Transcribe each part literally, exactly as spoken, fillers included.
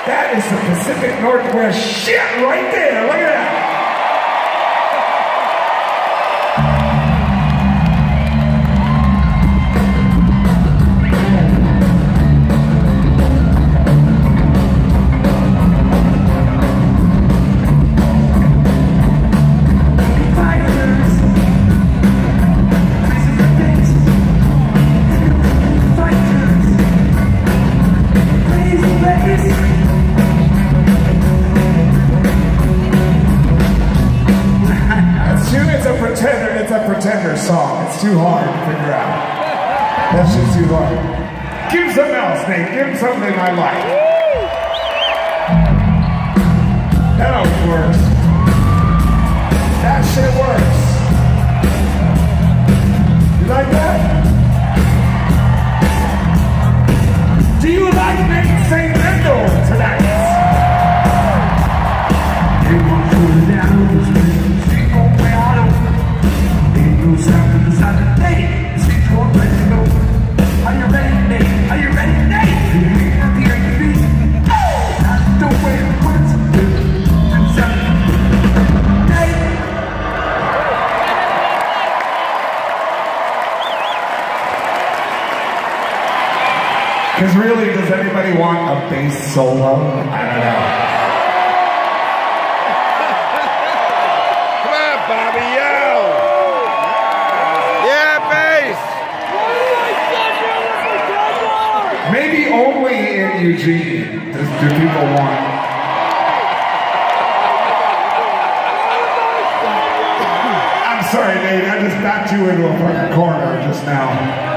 That is the Pacific Northwest shit right there. Look at that. Pretender song. It's too hard to figure out. That's just too hard. Give him something else, Nate. Give him something I like. That always works. That shit works. You like that? Do you like Nate Saint Mendel tonight? You want to cool down, street on way out. Are you ready, Nate? Are you ready, Nate? At the end of the beat. Oh! Don't wait for it. Nate! Because really, does anybody want a bass solo? I don't know. Come on, Bobby, yo! Maybe only in Eugene do, do people want. I'm sorry, Nate. I just backed you into a fucking corner just now.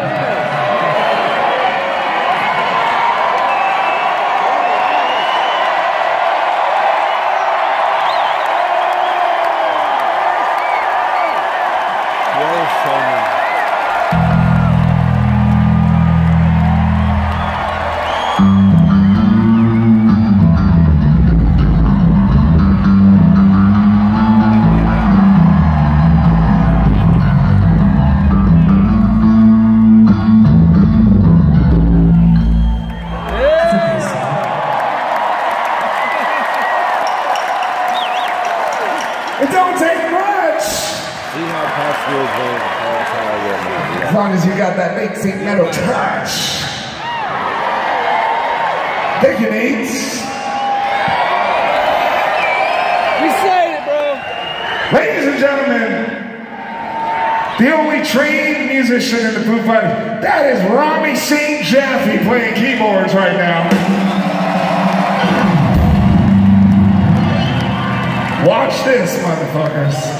As long as you got that Nate Saint Metal touch. Thank you, Nate. We said it, bro. Ladies and gentlemen, the only trained musician in the Foo Fighters, that is Rami Saint Jaffe playing keyboards right now. Watch this, motherfuckers.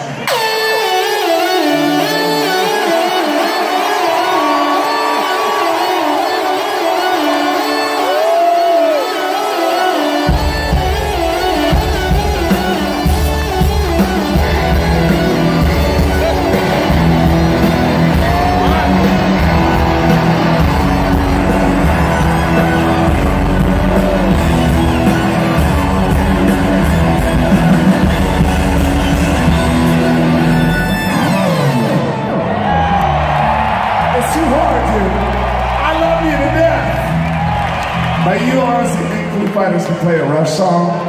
Like, you honestly think Foo Fighters can play a Rush song?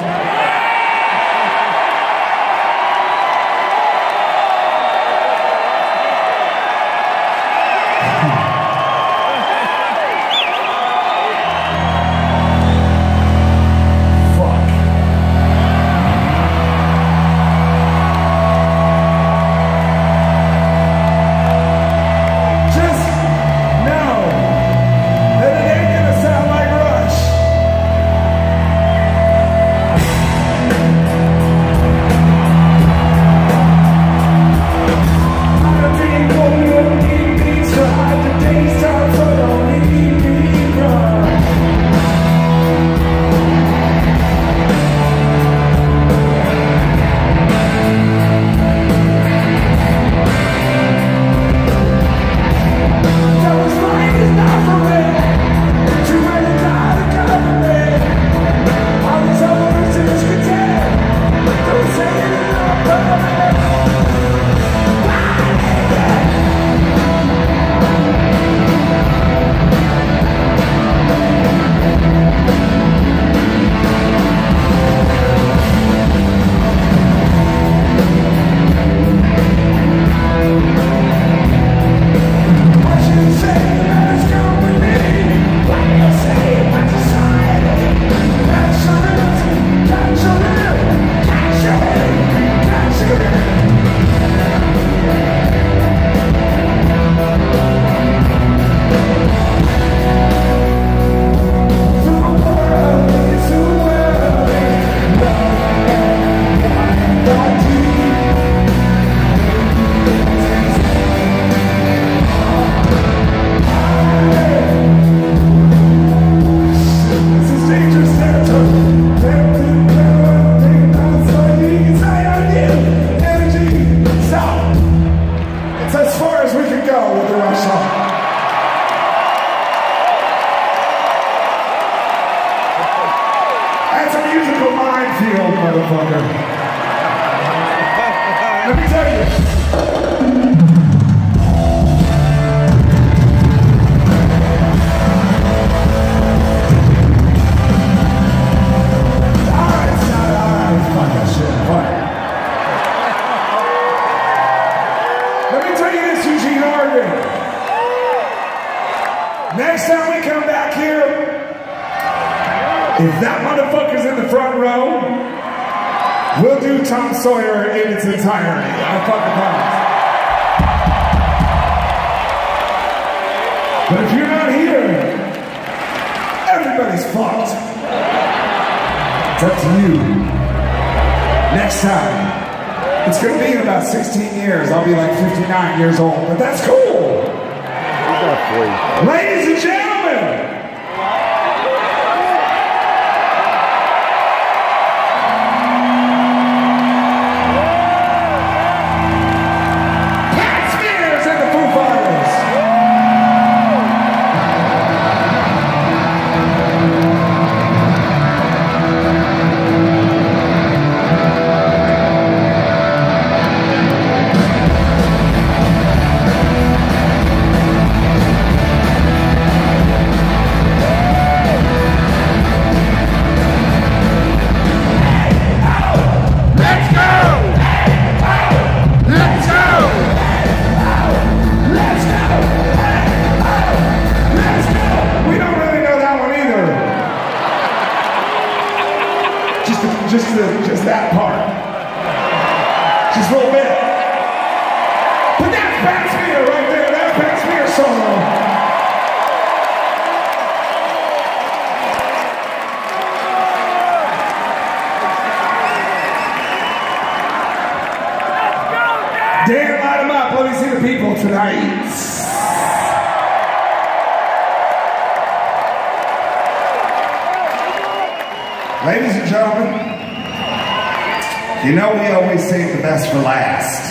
musical minefield, motherfucker. Let me tell you. Alright, it's not alright. Fuck that shit. Fuck. Let me tell you this, Eugene Oregon. Next time we come back here, if that motherfucker's in the front row, we'll do Tom Sawyer in its entirety. I fucking promise. But if you're not here, everybody's fucked. It's up to you. Next time. It's gonna be in about sixteen years. I'll be like fifty-nine years old, but that's cool. Ladies and gentlemen, Just, the, just that part. Just a little bit. But that's Pat Smear right there. That's Pat Smear solo. Dan, light them up. Let me see the people tonight. Ladies and gentlemen, you know we always save the best for last.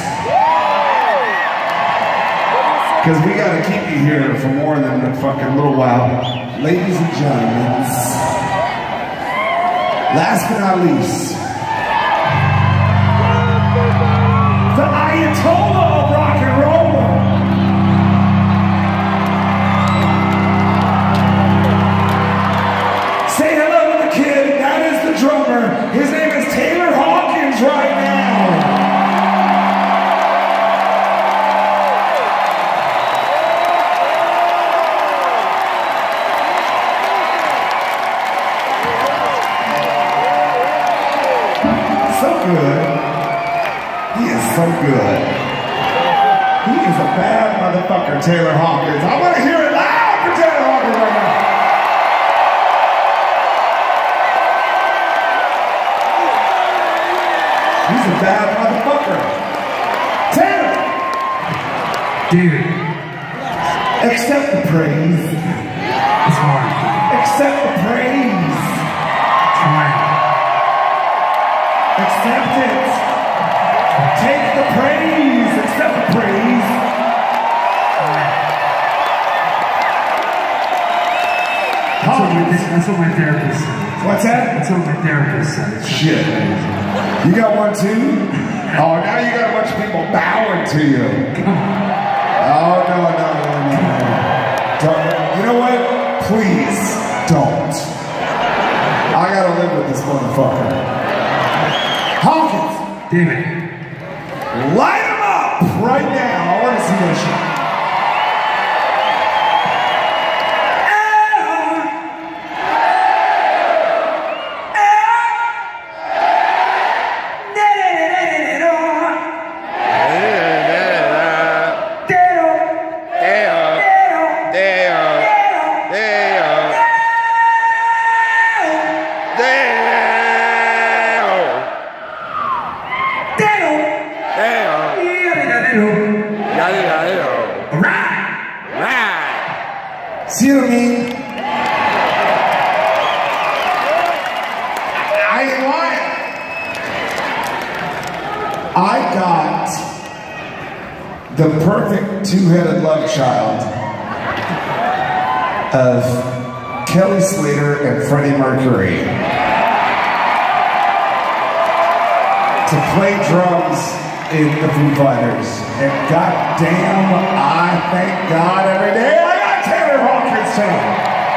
Because we got to keep you here for more than a fucking little while. Ladies and gentlemen, last but not least, the Ayatollah of rock and roll. Say hello to the kid, that is the drummer. His name is Taylor Hawkins right now. So good. He is so good. He is a bad motherfucker, Taylor Hawkins. I want to hear it loud for Taylor Hawkins right now. He's a bad motherfucker. Taylor! Dude. Accept the praise. It's hard. Accept the praise. It's hard. Accept it. Take the praise. Accept the praise. That's what, my, that's what my therapist said. What's that? That's what my therapist said. Shit. You got one too? Oh, now you got a bunch of people bowing to you. Oh, no, no, no, no, no. Don't. You know what? Please don't. I gotta live with this motherfucker. Hawkins. Damn it. Light him up right now. I want to see that shit. See what I mean? I ain't lying. I got the perfect two-headed love child of Kelly Slater and Freddie Mercury. to play drums in the Foo Fighters. And goddamn, I thank God every day I got Taylor Hawkins tonight.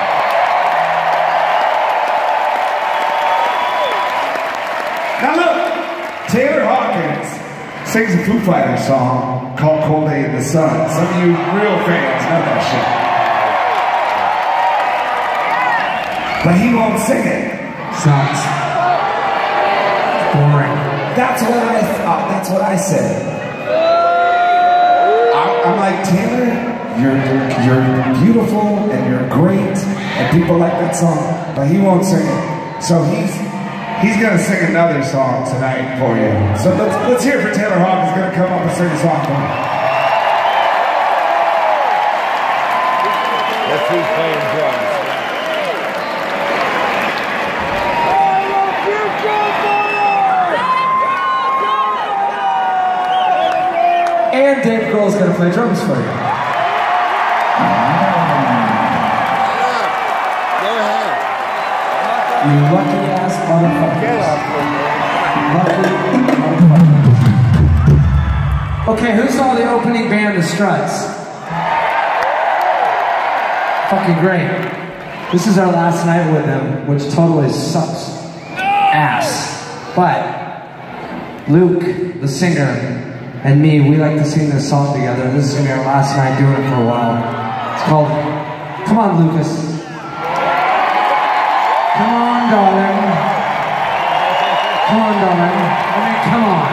Now look, Taylor Hawkins sings a Foo Fighters song called Cold Day in the Sun. Some of you real fans know that shit. But he won't sing it. Sucks. Boring. That's what I thought. That's what I said. I'm, I'm like, Taylor, you're, you're you're beautiful and you're great, and people like that song, but he won't sing it. So he's he's gonna sing another song tonight for you. So let's let's hear it for Taylor Hawkins. He's gonna come up and sing a song for you. That's who's playing drums. And Dave Grohl's gonna play drums for you. Go ahead. You lucky ass Get motherfucker. Lucky motherfucker. Okay, who saw the opening band, The Struts? Fucking great. This is our last night with them, which totally sucks ass. But Luke, the singer, and me, we like to sing this song together. This is gonna be our last night doing it for a while. It's called Come On, Lucas. Come on, darling. Come on, darling. I mean, come on.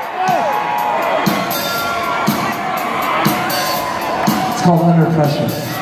It's called Under Pressure.